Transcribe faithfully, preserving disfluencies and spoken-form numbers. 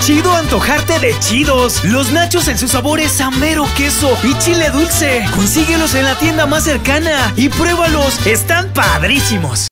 chido antojarte de chidos. Los nachos en sus sabores a mero queso y chile dulce. Consíguelos en la tienda más cercana y pruébalos. Están padrísimos.